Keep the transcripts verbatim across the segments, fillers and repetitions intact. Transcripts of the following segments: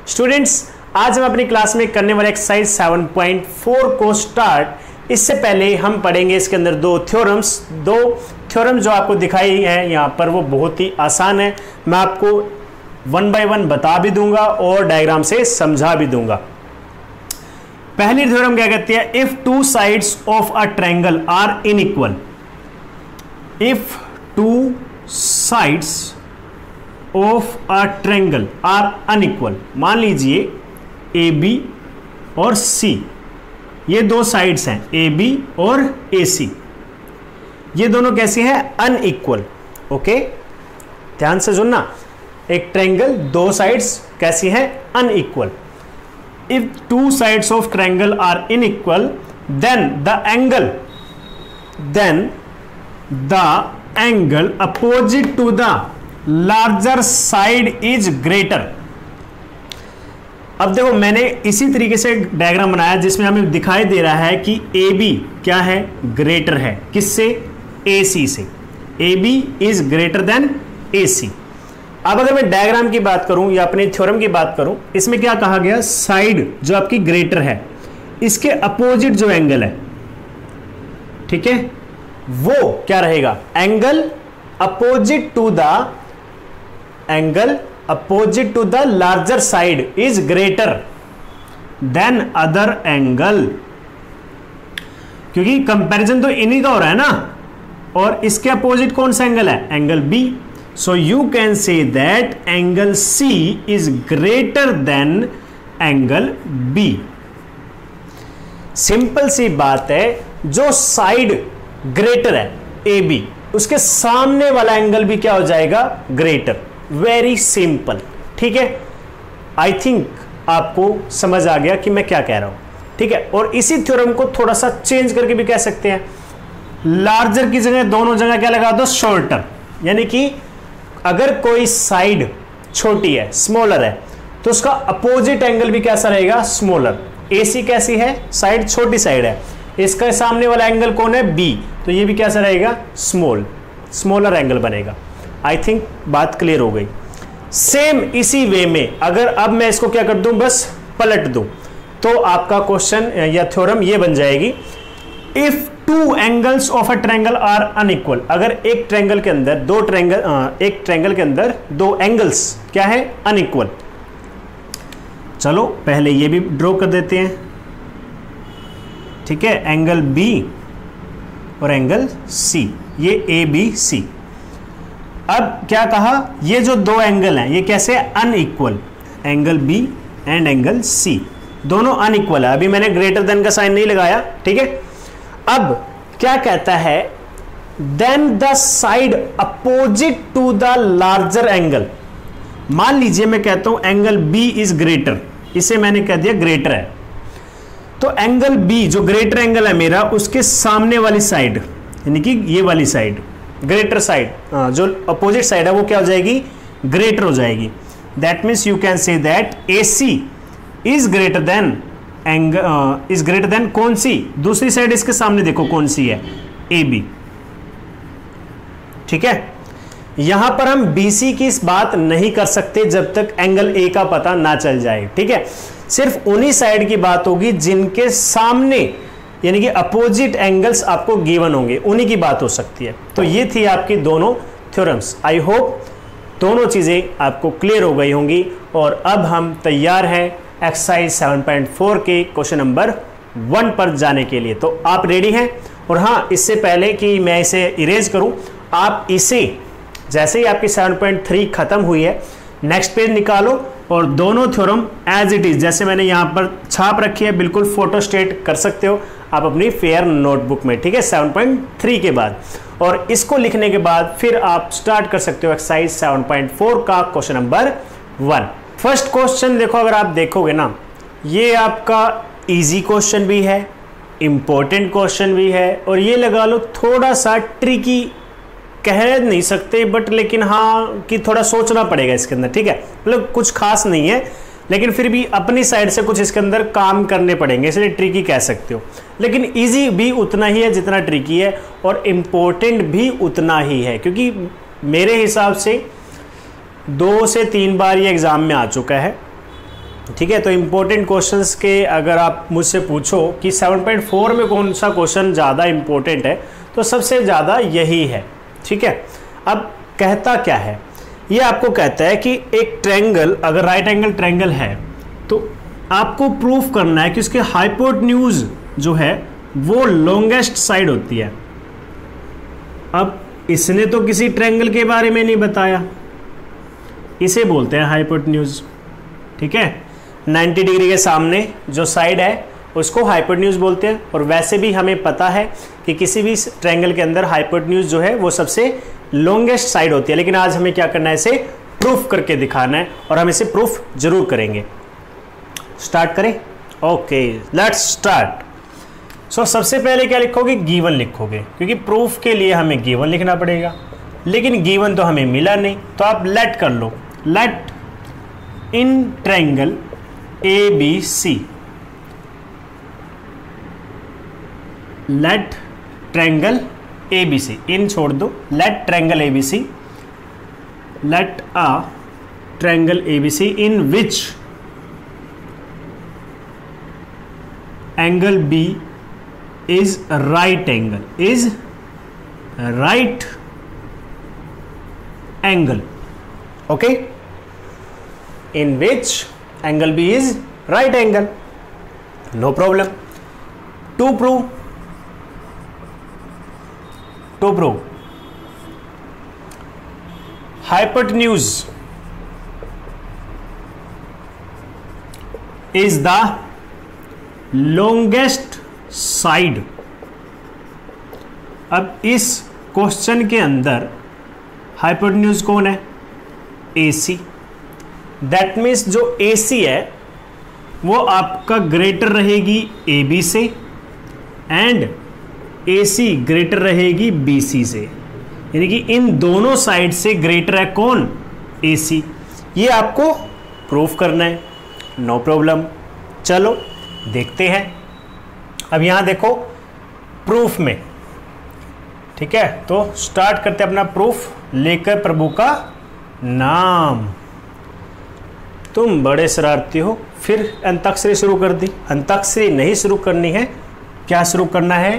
Students, आज हम अपनी क्लास में करने वाले एक्सरसाइज सेवन पॉइंट फोर को स्टार्ट। इससे पहले हम पढ़ेंगे इसके अंदर दो थ्योरम्स दो थ्योरम जो आपको दिखाई है यहाँ पर, वो बहुत ही आसान है। मैं आपको वन बाय वन बता भी दूंगा और डायग्राम से समझा भी दूंगा। पहली थ्योरम क्या कहती है? If two sides of a triangle are inequal, if two sides of a triangle are unequal, मान लीजिए ए बी और सी, ये दो साइड्स हैं ए बी और ए सी, ये दोनों कैसी हैं? अनइक्वल। ओके, ध्यान से सुनना, एक ट्रायंगल दो साइड्स कैसी हैं? Unequal. If two sides of triangle are inequal then the angle then the angle opposite to the larger side is greater. अब देखो, मैंने इसी तरीके से डायग्राम बनाया जिसमें हमें दिखाई दे रहा है कि ए बी क्या है? ग्रेटर है। किससे? ए सी से। A B is greater than A C. अब अगर मैं डायग्राम की बात करूं या अपने थ्योरम की बात करूं, इसमें क्या कहा गया? साइड जो आपकी ग्रेटर है, इसके अपोजिट जो एंगल है, ठीक है, वो क्या रहेगा? Angle opposite to the angle opposite to the larger side is greater than other angle. क्योंकि कंपैरिजन तो इन्हीं का हो रहा है ना, और इसके अपोजिट कौन सा एंगल है? Angle B. So you can say that angle C is greater than angle B. Simple सी बात है, जो साइड ग्रेटर है ए बी, उसके सामने वाला एंगल भी क्या हो जाएगा? ग्रेटर। वेरी सिंपल, ठीक है। आई थिंक आपको समझ आ गया कि मैं क्या कह रहा हूं, ठीक है। और इसी थ्योरम को थोड़ा सा चेंज करके भी कह सकते हैं। लार्जर की जगह दोनों जगह क्या लगा दो? शॉर्टर। यानी कि अगर कोई साइड छोटी है, स्मॉलर है, तो उसका अपोजिट एंगल भी कैसा रहेगा? स्मॉलर। एसी कैसी है? साइड छोटी साइड है, इसका सामने वाला एंगल कौन है? बी, तो ये भी कैसा रहेगा? स्मॉल, स्मॉलर एंगल बनेगा। आई थिंक बात क्लियर हो गई। सेम इसी वे में अगर अब मैं इसको क्या कर दूं? बस पलट दूं, तो आपका क्वेश्चन या थ्योरम ये बन जाएगी, if two angles of a triangle are unequal. अगर एक ट्रायंगल के अंदर दो ट्रायंगल एक ट्रायंगल के अंदर दो एंगल्स क्या है? अनइक्वल। चलो पहले ये भी ड्रॉ कर देते हैं, ठीक है। एंगल बी और एंगल सी, ये ए बी सी। अब क्या कहा? ये जो दो एंगल हैं ये कैसे? Unequal. Angle B and angle C दोनों अनइक्वल है। अभी मैंने ग्रेटर देन का साइन नहीं लगाया, ठीक है। अब क्या कहता है? Then the side opposite to the larger angle. मान लीजिए मैं कहता हूं एंगल बी इज ग्रेटर, इसे मैंने कह दिया ग्रेटर है, तो एंगल बी जो ग्रेटर एंगल है मेरा, उसके सामने वाली साइड, यानी कि ये वाली साइड, ग्रेटर साइड, जो अपोजिट साइड है वो क्या हो जाएगी? ग्रेटर हो जाएगी। That means you can say that A C is greater than angle is greater than कौन सी? दूसरी साइड इसके सामने देखो कौन सी है? ए बी, ठीक है। यहां पर हम बी सी की इस बात नहीं कर सकते जब तक एंगल ए का पता ना चल जाए, ठीक है। सिर्फ उन्हीं साइड की बात होगी जिनके सामने यानी कि अपोजिट एंगल्स आपको गिवन होंगे, उन्हीं की बात हो सकती है। तो ये थी आपकी दोनों थ्योरम्स। आई होप दोनों चीज़ें आपको क्लियर हो गई होंगी। और अब हम तैयार हैं एक्सरसाइज सेवन पॉइंट फोर के क्वेश्चन नंबर वन पर जाने के लिए। तो आप रेडी हैं? और हाँ, इससे पहले कि मैं इसे इरेज करूं, आप इसे जैसे ही आपकी सेवन पॉइंट थ्री खत्म हुई है, नेक्स्ट पेज निकालो और दोनों थ्योरम एज इट इज जैसे मैंने यहां पर छाप रखी है, बिल्कुल फोटो स्टेट कर सकते हो आप अपनी फेयर नोटबुक में, ठीक है, सेवन पॉइंट थ्री के बाद। और इसको लिखने के बाद फिर आप स्टार्ट कर सकते हो एक्सरसाइज सेवन पॉइंट फोर का question number one. First question देखो, अगर आप देखोगे ना, ये आपका इजी क्वेश्चन भी है, इंपॉर्टेंट क्वेश्चन भी है, और ये लगा लो थोड़ा सा ट्रिकी कह नहीं सकते, बट लेकिन हाँ कि थोड़ा सोचना पड़ेगा इसके अंदर, ठीक है। मतलब कुछ खास नहीं है, लेकिन फिर भी अपनी साइड से कुछ इसके अंदर काम करने पड़ेंगे, इसलिए ट्रिकी कह सकते हो। लेकिन इजी भी उतना ही है जितना ट्रिकी है, और इम्पोर्टेंट भी उतना ही है, क्योंकि मेरे हिसाब से दो से तीन बार ये एग्ज़ाम में आ चुका है, ठीक है। तो इम्पोर्टेंट क्वेश्चंस के अगर आप मुझसे पूछो कि सेवन पॉइंट फोर में कौन सा क्वेश्चन ज़्यादा इम्पोर्टेंट है, तो सबसे ज़्यादा यही है। ठीक है। अब कहता क्या है, ये आपको कहता है कि एक ट्रायंगल, अगर राइट एंगल ट्रायंगल है तो आपको प्रूफ करना है कि उसके हाइपोटेन्यूज जो है वो लॉन्गेस्ट साइड होती है। अब इसने तो किसी ट्रायंगल के बारे में नहीं बताया, इसे बोलते हैं हाइपोटेन्यूज। ठीक है, नाइन्टी डिग्री के सामने जो साइड है उसको हाइपोटेन्यूज बोलते हैं। और वैसे भी हमें पता है कि किसी भी ट्रायंगल के अंदर हाइपोटेन्यूज जो है वो सबसे लॉन्गेस्ट साइड होती है। लेकिन आज हमें क्या करना है, इसे प्रूफ करके दिखाना है और हम इसे प्रूफ जरूर करेंगे। स्टार्ट करें? Okay, let's start. सो सबसे पहले क्या लिखोगे, गिवन लिखोगे, क्योंकि प्रूफ के लिए हमें गिवन लिखना पड़ेगा। लेकिन गिवन तो हमें मिला नहीं, तो आप लेट कर लो। Let in triangle A B C, let triangle A B C, in छोड़ दो, let triangle A B C, let a triangle A B C in which angle B is right angle, is right angle, okay, in which angle B is right angle, no problem. To prove, to prove hypotenuse is the longest side. अब इस question के अंदर hypotenuse कौन है, ए सी। That means जो ए सी है वो आपका ग्रेटर रहेगी ए बी से एंड ए सी ग्रेटर रहेगी बी सी से, यानी कि इन दोनों साइड से ग्रेटर है कौन, ए सी। ये आपको प्रूफ करना है, नो प्रॉब्लम। चलो देखते हैं। अब यहां देखो प्रूफ में, ठीक है, तो स्टार्ट करते अपना प्रूफ लेकर प्रभु का नाम। तुम बड़े शरारती हो, फिर अंताक्षरी शुरू कर दी। अंताक्षरी नहीं शुरू करनी है, क्या शुरू करना है,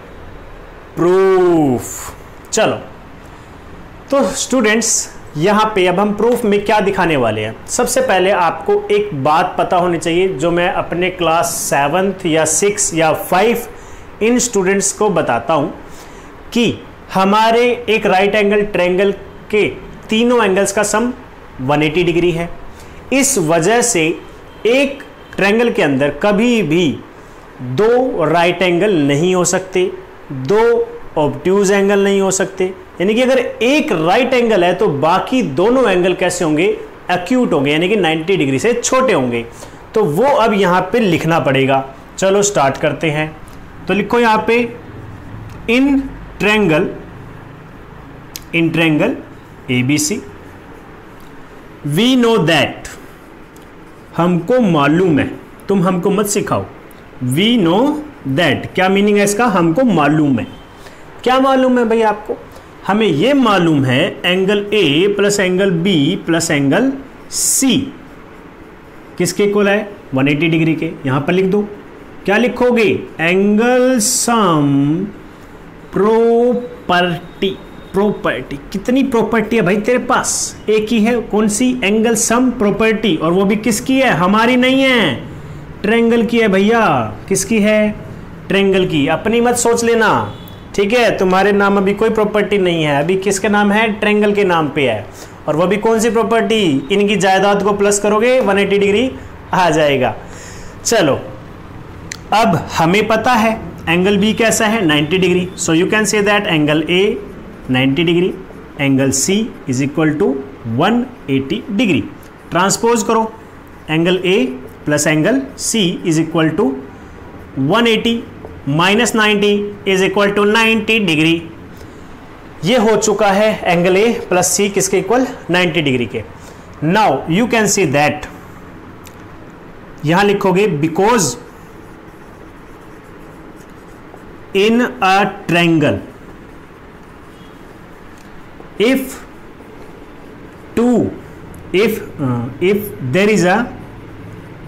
प्रूफ। चलो तो स्टूडेंट्स, यहाँ पे अब हम प्रूफ में क्या दिखाने वाले हैं। सबसे पहले आपको एक बात पता होनी चाहिए जो मैं अपने क्लास सेवन्थ या सिक्स या फाइव इन स्टूडेंट्स को बताता हूँ कि हमारे एक राइट एंगल ट्रायंगल के तीनों एंगल्स का सम एक सौ अस्सी डिग्री है। इस वजह से एक ट्रायंगल के अंदर कभी भी दो राइट एंगल नहीं हो सकते, दो ऑब्ट्यूज एंगल नहीं हो सकते। यानी कि अगर एक राइट एंगल है तो बाकी दोनों एंगल कैसे होंगे, एक्यूट होंगे, यानी कि नब्बे डिग्री से छोटे होंगे। तो वो अब यहाँ पे लिखना पड़ेगा। चलो स्टार्ट करते हैं। तो लिखो यहाँ पे in triangle, in triangle A B C we know that, हमको मालूम है, तुम हमको मत सिखाओ। वी नो दैट क्या मीनिंग है इसका, हमको मालूम है। क्या मालूम है भाई आपको, हमें यह मालूम है angle A plus angle B plus angle C किसके इक्वल है, एक सौ अस्सी डिग्री के। यहां पर लिख दो, क्या लिखोगे, एंगल सम प्रॉपर्टी। प्रॉपर्टी, कितनी प्रॉपर्टी है भाई तेरे पास, एक ही है, कौन सी, एंगल सम प्रॉपर्टी, और वो भी किसकी है, हमारी नहीं है, ट्रायंगल की है भैया। किसकी है, ट्रायंगल की। अपनी मत सोच लेना, ठीक है, तुम्हारे नाम अभी कोई प्रॉपर्टी नहीं है, अभी किसके नाम है, ट्रायंगल के नाम पे है। और वो भी कौन सी प्रॉपर्टी, इनकी जायदाद को प्लस करोगे एक सौ अस्सी डिग्री आ जाएगा। चलो अब हमें पता है एंगल बी कैसा है, नब्बे degree. So you can say that angle A नब्बे degree, angle C is equal to एक सौ अस्सी डिग्री। ट्रांसपोज करो, angle A plus angle C is equal to एक सौ अस्सी minus ninety is equal to ninety degree. ये हो चुका है एंगल ए प्लस सी किसके इक्वल, नब्बे डिग्री के। Now you can see that, यहां लिखोगे because in a triangle if two if if there is a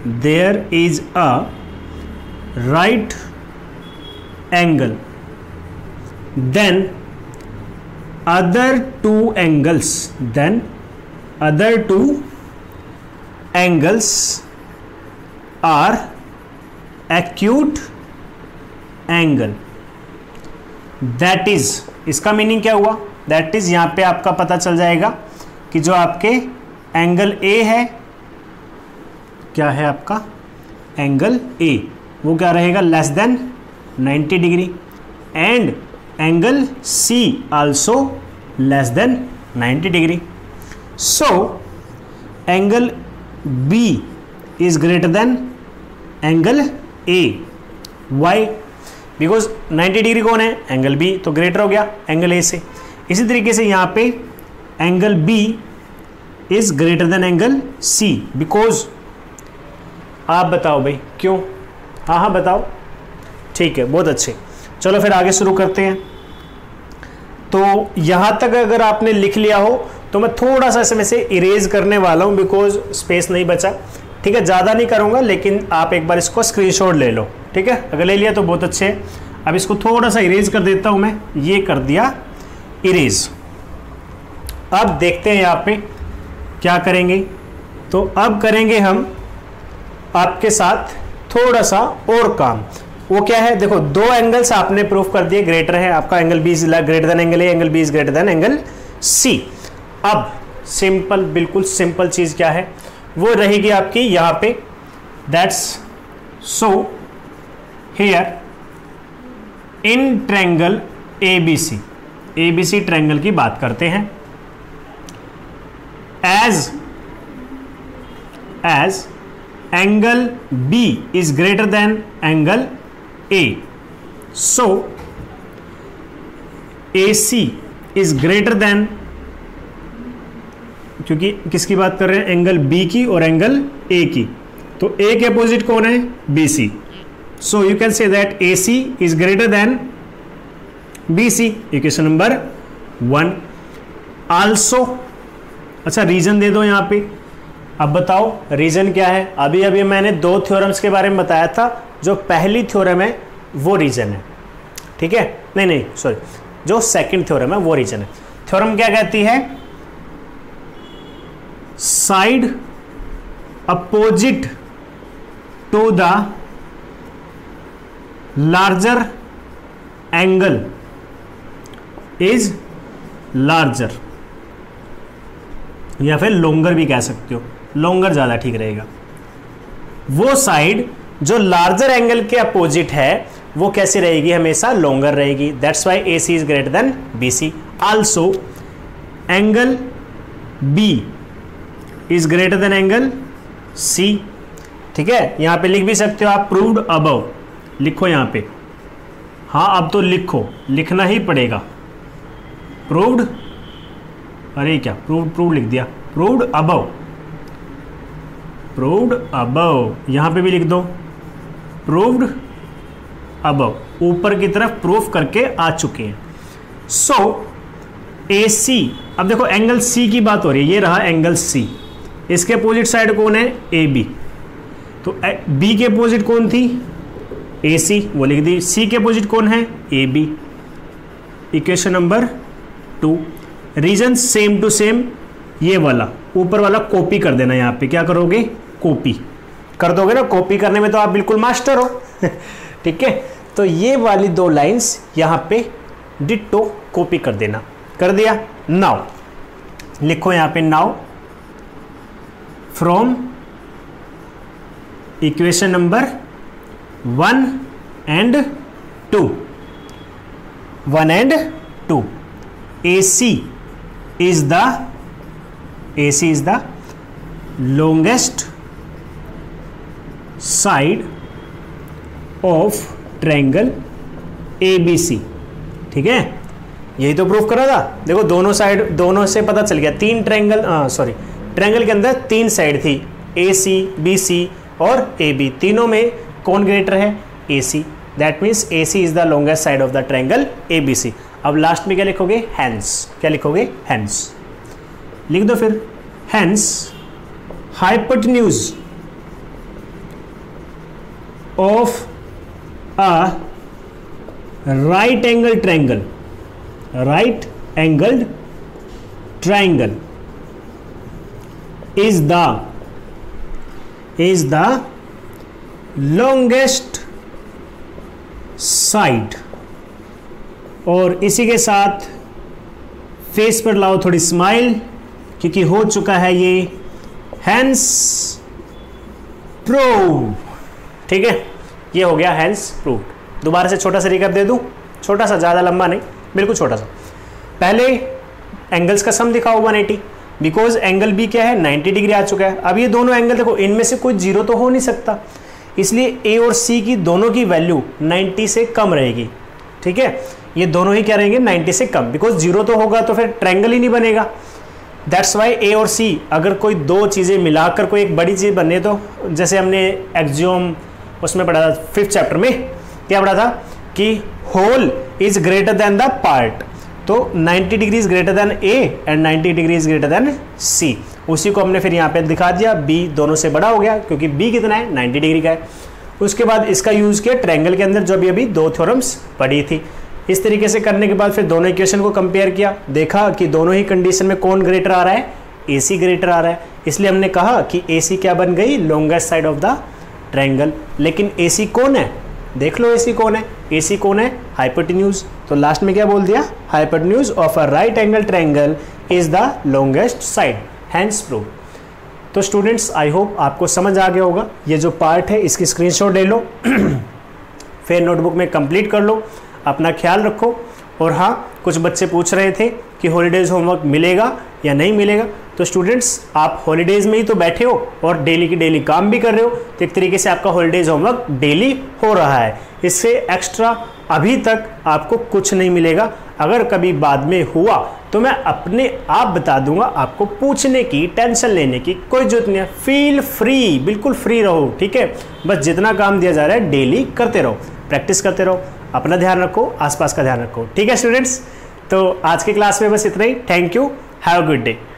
there is a right angle then other two angles then other two angles are acute angle. That is, इसका meaning क्या हुआ? That is यहां पे आपका पता चल जाएगा कि जो आपके एंगल ए है, क्या है आपका एंगल ए, वो क्या रहेगा? Less than ninety degree, and angle C also less than ninety degree. So angle B is greater than angle A. Why? Because ninety degree कौन है? एंगल बी, तो ग्रेटर हो गया एंगल ए से। इसी तरीके से यहां पे angle B is greater than angle C, because, आप बताओ भाई क्यों? हाँ हाँ बताओ। ठीक है, बहुत अच्छे। चलो फिर आगे शुरू करते हैं। तो यहां तक अगर आपने लिख लिया हो तो मैं थोड़ा सा इसमें से इरेज करने वाला हूं, बिकॉज स्पेस नहीं बचा। ठीक है, ज़्यादा नहीं करूंगा, लेकिन आप एक बार इसको स्क्रीनशॉट ले लो। ठीक है, अगर ले लिया तो बहुत अच्छे है। अब इसको थोड़ा सा इरेज कर देता हूं मैं, ये कर दिया इरेज। अब देखते हैं यहाँ पे क्या करेंगे। तो अब करेंगे हम आपके साथ थोड़ा सा और काम। वो क्या है? देखो, दो एंगल्स आपने प्रूफ कर दिए ग्रेटर है, आपका angle B is greater than angle A, angle B is greater than angle C. अब सिंपल, बिल्कुल सिंपल चीज क्या है वो रहेगी आपकी यहां पे, that's so here in triangle A B C, A B C triangle की बात करते हैं। As as angle B is greater than angle A, so A C is greater than, क्योंकि किसकी बात कर रहे हैं? एंगल बी की और एंगल ए की। तो ए के अपोजिट कौन है? B C. So you can say that A C is greater than B C. Equation number one. Also, अच्छा रीजन दे दो यहां पे। अब बताओ रीजन क्या है? अभी अभी मैंने दो थ्योरम्स के बारे में बताया था। जो पहली थ्योरम है वो रीजन है, ठीक है? नहीं नहीं सॉरी, जो सेकंड थ्योरम है वो रीजन है। थ्योरम क्या कहती है? Side opposite to the larger angle is larger, या फिर लॉन्गर भी कह सकते हो, लॉन्गर ज्यादा ठीक रहेगा। वो साइड जो लार्जर एंगल के अपोजिट है वो कैसी रहेगी? हमेशा लॉन्गर रहेगी। That's why A C is greater than B C. Also angle B is greater than angle C. ठीक है, यहां पे लिख भी सकते हो आप प्रूव्ड अबव, लिखो यहां पे। हाँ अब तो लिखो, लिखना ही पड़ेगा। प्रूव्ड, अरे क्या प्रूव्ड प्रूव्ड लिख दिया, प्रूव्ड अबव, प्रूव्ड अबव, यहां पे भी लिख दो प्रूव्ड अबव, ऊपर की तरफ प्रूफ करके आ चुके हैं। सो ए सी, अब देखो एंगल सी की बात हो रही है, ये रहा एंगल सी, इसके अपोजिट साइड कौन है? A B. तो बी के अपोजिट कौन थी? ए सी, वो लिख दी। सी के अपोजिट कौन है? A B. Equation number two. Reason same to same, ये वाला ऊपर वाला कॉपी कर देना। यहां पे क्या करोगे? कॉपी कर दोगे ना। कॉपी करने में तो आप बिल्कुल मास्टर हो ठीक है, तो ये वाली दो लाइंस यहां पे डिट्टो कॉपी कर देना। कर दिया? नाउ लिखो यहां पे, now from equation number one and two, one and two, A C is the A C is the longest side of triangle A B C। ठीक है, यही तो प्रूफ करा था। देखो दोनों साइड, दोनों से पता चल गया। तीन ट्रायंगल, सॉरी ट्रायंगल के अंदर तीन साइड थी, A C, B C और A B। तीनों में कौन ग्रेटर है? A C। That means A C is the longest side of the triangle A B C। अब लास्ट में क्या लिखोगे? हैंस। क्या लिखोगे? हैंस। लिख दो फिर, hence hypotenuse of a right angle triangle, right angled triangle is the is the longest side। और इसी के साथ फेस पर लाओ थोड़ी स्माइल, क्योंकि हो चुका है ये हैंस प्रूव। ठीक है, ये हो गया हैंस प्रूव। दोबारा से छोटा सा रिकैप दे दूं, छोटा सा, ज़्यादा लंबा नहीं, बिल्कुल छोटा सा। पहले एंगल्स का सम दिखाओ one eighty, because angle B क्या है नाइन्टी डिग्री आ चुका है। अब ये दोनों एंगल देखो, इनमें से कोई जीरो तो हो नहीं सकता, इसलिए ए और सी की दोनों की वैल्यू नाइन्टी से कम रहेगी। ठीक है, ये दोनों ही क्या रहेंगे नाइन्टी से कम, बिकॉज जीरो तो होगा तो फिर ट्रायंगल ही नहीं बनेगा। दैट्स वाई ए और सी, अगर कोई दो चीज़ें मिलाकर कोई एक बड़ी चीज़ बने, तो जैसे हमने एक्सियोम उसमें पढ़ा था फिफ्थ चैप्टर में, क्या पढ़ा था कि whole is greater than the part. तो ninety degree is greater than A and ninety degree is greater than C. उसी को हमने फिर यहाँ पे दिखा दिया, बी दोनों से बड़ा हो गया क्योंकि बी कितना है नाइन्टी डिग्री का है। उसके बाद इसका यूज़ किया ट्रायंगल के अंदर, जो अभी अभी दो थ्योरम्स पढ़ी थी। इस तरीके से करने के बाद फिर दोनों इक्वेशन को कंपेयर किया, देखा कि दोनों ही कंडीशन में कौन ग्रेटर आ रहा है, ए सी ग्रेटर आ रहा है। इसलिए हमने कहा कि ए सी क्या बन गई, longest side of the triangle. लेकिन ए सी कौन है, देख लो ए सी कौन है, ए सी कौन है, हाइपोटेन्यूज। तो लास्ट में क्या बोल दिया, hypotenuse of a right angle triangle is the longest side, hence prove. तो स्टूडेंट्स आई होप आपको समझ आ गया होगा। ये जो पार्ट है इसकी स्क्रीनशॉट ले लो फिर नोटबुक में कंप्लीट कर लो। अपना ख्याल रखो। और हाँ, कुछ बच्चे पूछ रहे थे कि हॉलीडेज होमवर्क मिलेगा या नहीं मिलेगा। तो स्टूडेंट्स आप हॉलीडेज़ में ही तो बैठे हो और डेली की डेली काम भी कर रहे हो, तो एक तरीके से आपका हॉलीडेज होमवर्क डेली हो रहा है। इससे एक्स्ट्रा अभी तक आपको कुछ नहीं मिलेगा। अगर कभी बाद में हुआ तो मैं अपने आप बता दूंगा, आपको पूछने की, टेंशन लेने की कोई जरूरत नहीं है। फील फ्री, बिल्कुल फ्री रहो। ठीक है, बस जितना काम दिया जा रहा है डेली करते रहो, प्रैक्टिस करते रहो, अपना ध्यान रखो, आसपास का ध्यान रखो। ठीक है स्टूडेंट्स, तो आज की क्लास में बस इतना ही। Thank you, have a good day.